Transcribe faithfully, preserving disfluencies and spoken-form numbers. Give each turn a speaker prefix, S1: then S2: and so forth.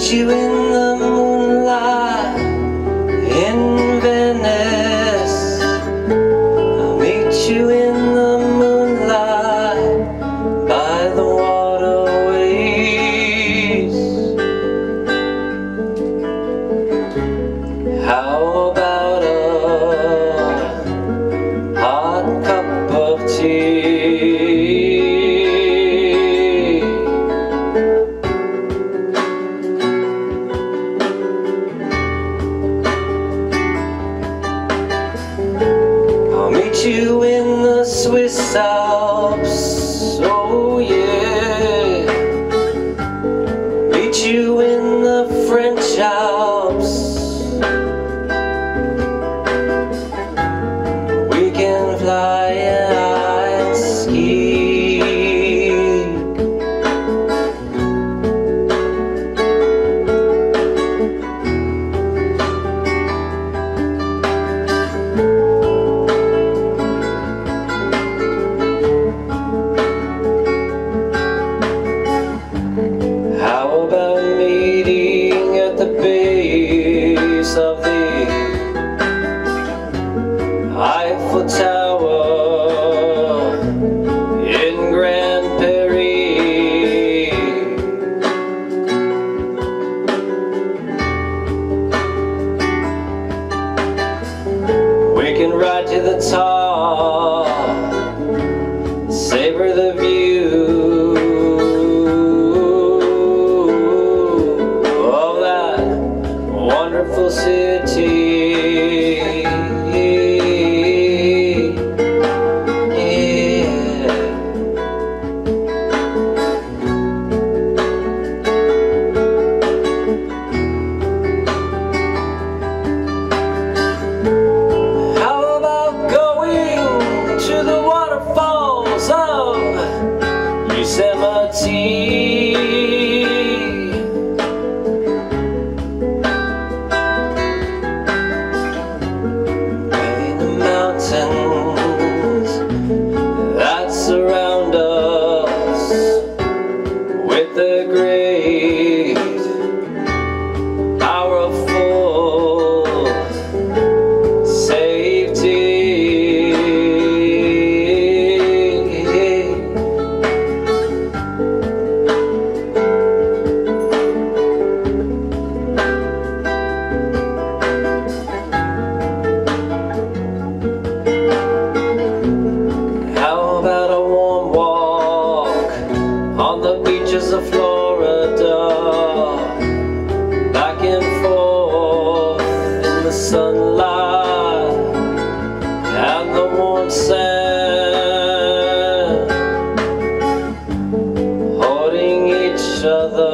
S1: you in the moonlight in Venice. I'll meet you in the moonlight by the waterways. How about a hot cup of tea? Meet you in the Swiss Alps, oh yeah. Meet you in the French Alps. We can fly and ski. The base of the Eiffel Tower in Grand Paris. We can ride to the top, savor the view wonderful city. Yeah. How about going to the waterfalls of Yosemite? That surround us with the great, powerful safety. The beaches of Florida, back and forth in the sunlight and the warm sand, holding each other.